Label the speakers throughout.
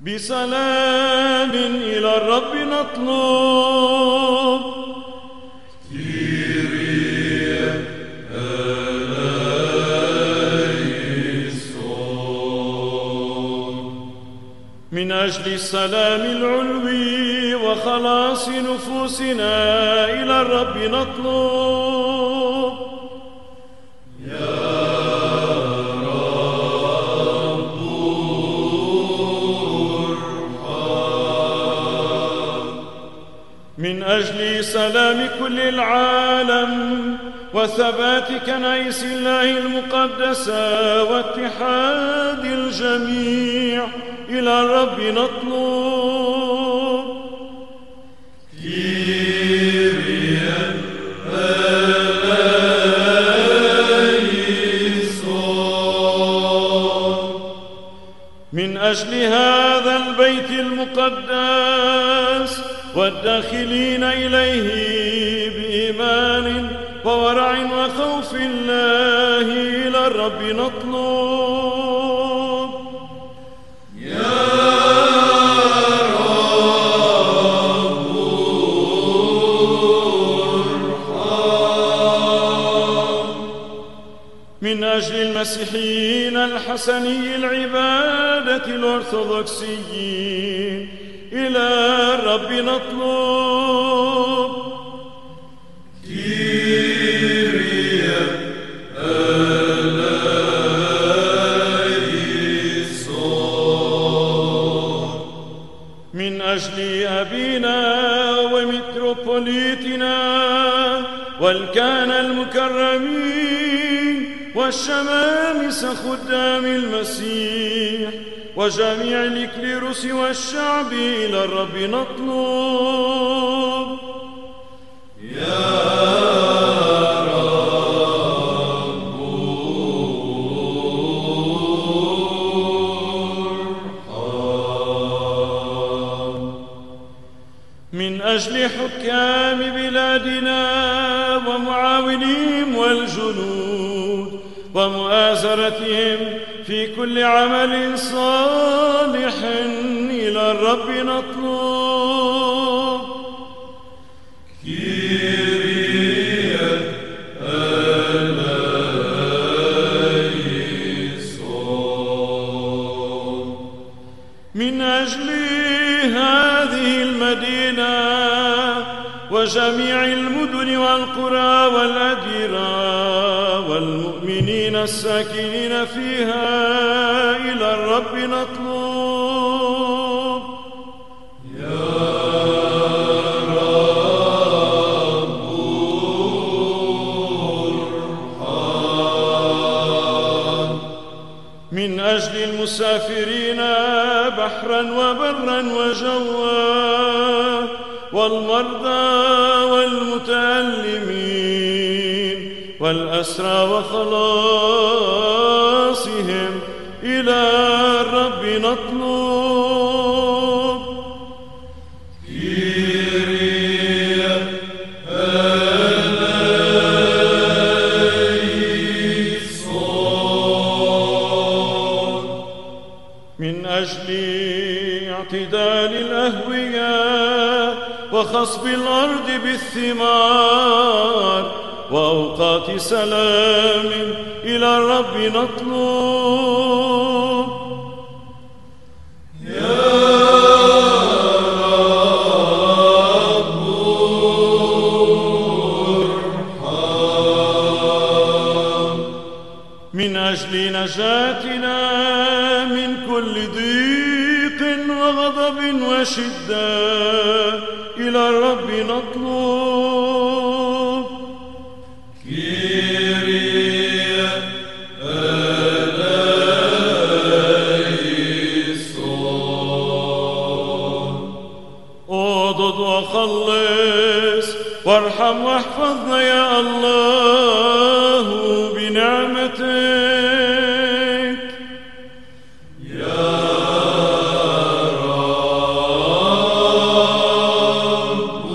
Speaker 1: بسلام إلى الرب نطلب. من أجل السلام العلوي وخلاص نفوسنا إلى الرب نطلب.
Speaker 2: يا رب ارحم.
Speaker 1: من أجل سلام كل العالم وثبات كنائس الله المقدسة واتحاد الجميع إلى الرب نطلب.
Speaker 2: كيريا eleison.
Speaker 1: من أجل هذا البيت المقدس والداخلين إليه بإيمان وورع وخوف الله إلى الرب نطلب.
Speaker 2: يا رب ارحم.
Speaker 1: من أجل المسيحيين الحسني العبادة الأرثوذكسيين إلى الرب نطلب.
Speaker 2: كيريا eleison.
Speaker 1: من أجل أبينا ومتروبوليتنا والكهنة المكرمين والشمامسة خدام المسيح وجميع الإكليروس والشعب إلى الرب نطلب.
Speaker 2: يا رب ارحم.
Speaker 1: من أجل حكام بلادنا ومعاونيهم والجنود ومؤازرتهم في كل عمل صالح إلى الرب نطلب.
Speaker 2: كيريا eleison.
Speaker 1: من أجل هذه المدينة وجميع المدن والقرى والأديرة والمؤمنين الساكنين فيها إلى الرب نطلب.
Speaker 2: يا رب ارحم.
Speaker 1: من أجل المسافرين بحرا وبرا وجوا والمرضى والمتألمين والأسرى وخلاصهم إلى الرب نطلب.
Speaker 2: كيريا eleison.
Speaker 1: من أجل اعتدال الأهوية وخصب الأرض بالثمار وأوقات سلام إلى الرب نطلب.
Speaker 2: يا رب ارحم.
Speaker 1: من أجل نجاتنا من كل ضيق وغضب وشدة إلى الرب نطلب.
Speaker 2: كيريا eleison.
Speaker 1: اعضد وخلص وارحم واحفظنا يا الله بنعمتك.
Speaker 2: يا رب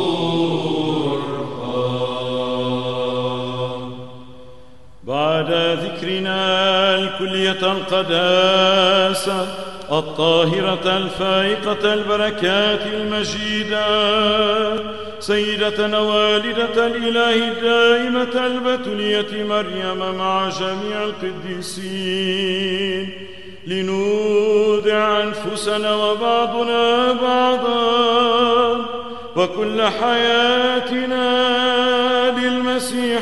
Speaker 2: ارحم.
Speaker 1: بعد ذكرنا الكلية القداسة الطاهرة الفائقة البركات المجيدة، سيدة والدة الإله الدائمة البتولية مريم مع جميع القديسين، لنودع أنفسنا وبعضنا بعضا وكل حياتنا للمسيح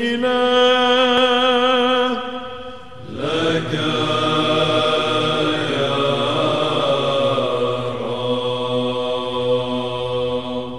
Speaker 1: الإله.
Speaker 2: لك يا رب.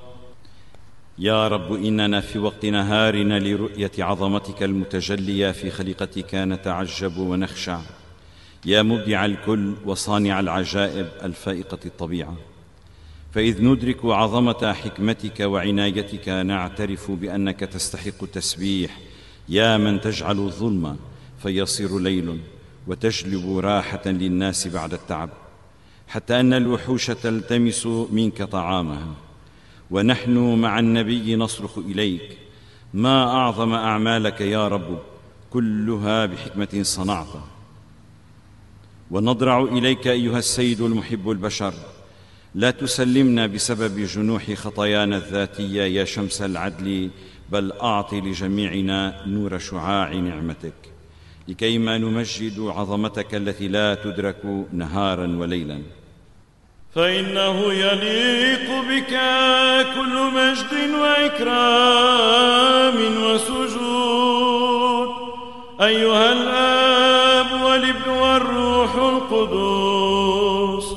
Speaker 3: يا رب، إننا في وقت نهارنا لرؤية عظمتك المتجلية في خليقتك نتعجب ونخشع، يا مبدع الكل وصانع العجائب الفائقة الطبيعة. فإذ ندرك عظمة حكمتك وعنايتك نعترف بأنك تستحق التسبيح، يا من تجعل الظلم فيصير ليل وتجلب راحة للناس بعد التعب، حتى أن الوحوش تلتمس منك طعامها، ونحن مع النبي نصرخ إليك: ما أعظم أعمالك يا رب، كلها بحكمة صنعت. ونضرع إليك أيها السيد المحب البشر: لا تسلمنا بسبب جنوح خطايانا الذاتية يا شمس العدل، بل أعط لجميعنا نور شعاع نعمتك، لكيما نمجد عظمتك التي لا تدرك نهارا وليلا.
Speaker 1: فإنه يليق بك كل مجد وإكرام وسجود، أيها الآب والابن والروح القدوس،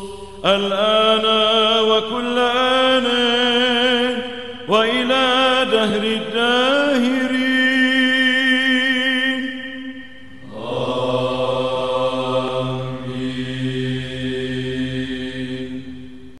Speaker 1: الآن وكل آن وإلى دهر